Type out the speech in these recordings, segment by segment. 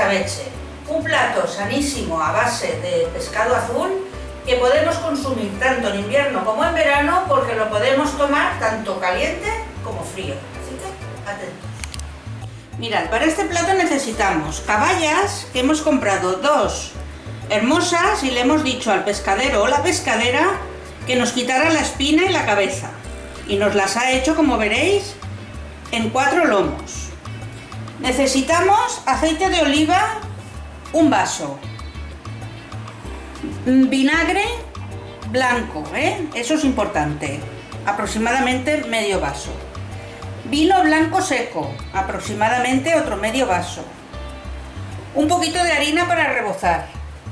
escabeche, un plato sanísimo a base de pescado azul que podemos consumir tanto en invierno como en verano porque lo podemos tomar tanto caliente como frío. Así que atentos. Mirad, para este plato necesitamos caballas que hemos comprado dos hermosas y le hemos dicho al pescadero o la pescadera que nos quitara la espina y la cabeza. Y nos las ha hecho, como veréis, en 4 lomos. Necesitamos aceite de oliva, un vaso. Vinagre blanco, eso es importante, aproximadamente medio vaso. Vino blanco seco, aproximadamente otro medio vaso. Un poquito de harina para rebozar.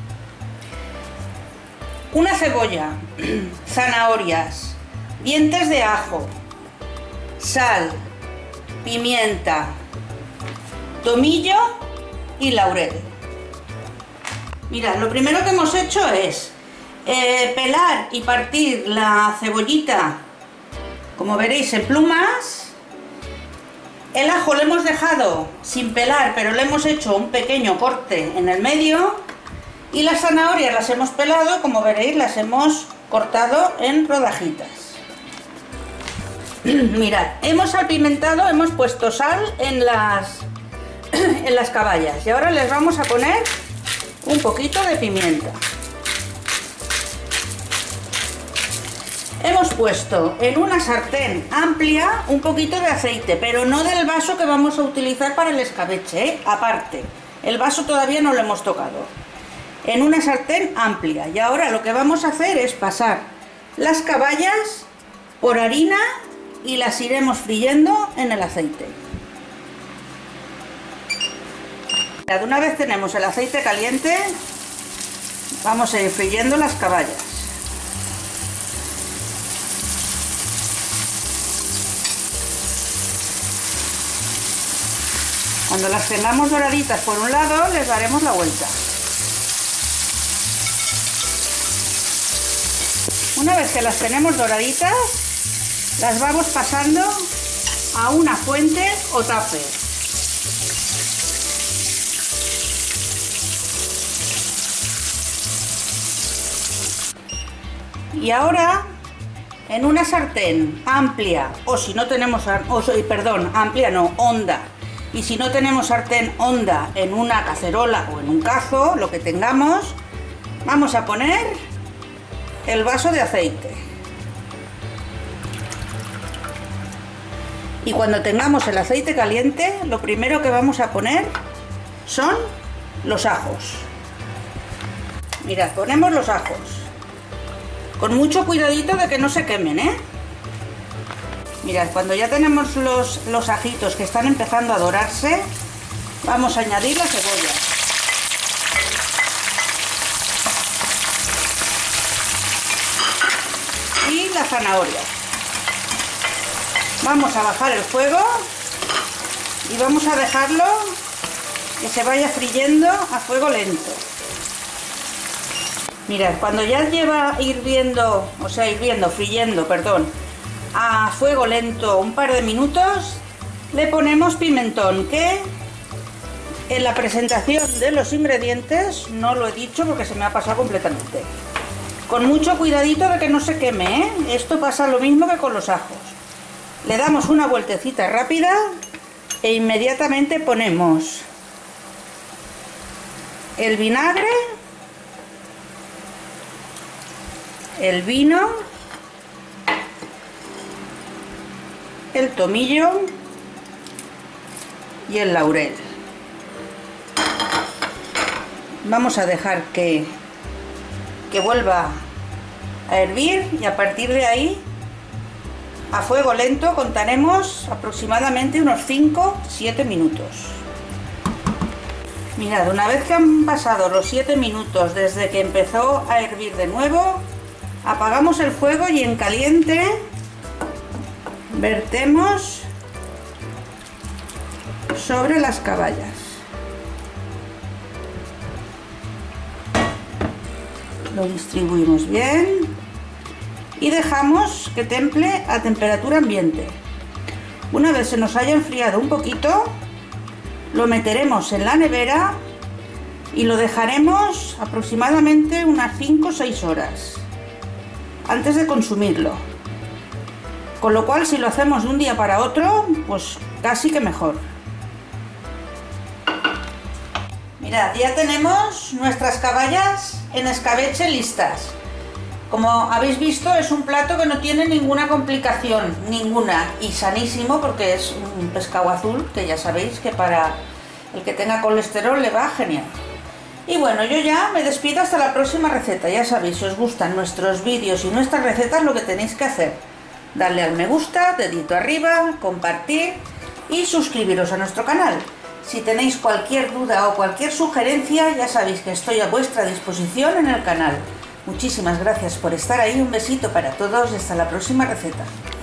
Una cebolla, zanahorias, dientes de ajo, sal, pimienta, tomillo y laurel. Mirad, lo primero que hemos hecho es pelar y partir la cebollita, como veréis, en plumas. El ajo lo hemos dejado sin pelar, pero le hemos hecho un pequeño corte en el medio. Y las zanahorias las hemos pelado, como veréis, las hemos cortado en rodajitas. Mirad, hemos salpimentado, hemos puesto sal en las caballas. Y ahora les vamos a poner un poquito de pimienta. Hemos puesto en una sartén amplia un poquito de aceite, pero no del vaso que vamos a utilizar para el escabeche, aparte. El vaso todavía no lo hemos tocado. En una sartén amplia. Y ahora lo que vamos a hacer es pasar las caballas por harina y las iremos friendo en el aceite. Una vez tenemos el aceite caliente, vamos a ir friendo las caballas. Cuando las tengamos doraditas por un lado, les daremos la vuelta. Una vez que las tenemos doraditas, las vamos pasando a una fuente o tupper. Y ahora, en una sartén amplia, o si no tenemos, amplia no, honda. Y si no tenemos sartén honda, en una cacerola o en un cazo, lo que tengamos, vamos a poner el vaso de aceite. Y cuando tengamos el aceite caliente, lo primero que vamos a poner son los ajos. Mirad, ponemos los ajos. Con mucho cuidadito de que no se quemen, Mirad, cuando ya tenemos los ajitos que están empezando a dorarse, vamos a añadir la cebolla. Y la zanahoria. Vamos a bajar el fuego y vamos a dejarlo que se vaya friendo a fuego lento. Mirad, cuando ya lleva friendo, a fuego lento un par de minutos, le ponemos pimentón, que en la presentación de los ingredientes no lo he dicho porque se me ha pasado completamente. Con mucho cuidadito de que no se queme, Esto pasa lo mismo que con los ajos. Le damos una vueltecita rápida e inmediatamente ponemos el vinagre, el vino, el tomillo y el laurel. Vamos a dejar que vuelva a hervir y a partir de ahí, a fuego lento, contaremos aproximadamente unos 5-7 minutos. Mirad, una vez que han pasado los 7 minutos desde que empezó a hervir de nuevo, apagamos el fuego y en caliente vertemos sobre las caballas. Lo distribuimos bien y dejamos que temple a temperatura ambiente. Una vez se nos haya enfriado un poquito, lo meteremos en la nevera y lo dejaremos aproximadamente unas 5 o 6 horas antes de consumirlo, con lo cual si lo hacemos de un día para otro, pues casi que mejor. Mirad, ya tenemos nuestras caballas en escabeche listas. Como habéis visto, es un plato que no tiene ninguna complicación, ninguna, y sanísimo porque es un pescado azul, que ya sabéis que para el que tenga colesterol le va genial. Y bueno, yo ya me despido hasta la próxima receta. Ya sabéis, si os gustan nuestros vídeos y nuestras recetas, lo que tenéis que hacer: darle al me gusta, dedito arriba, compartir y suscribiros a nuestro canal. Si tenéis cualquier duda o cualquier sugerencia, ya sabéis que estoy a vuestra disposición en el canal. Muchísimas gracias por estar ahí, un besito para todos y hasta la próxima receta.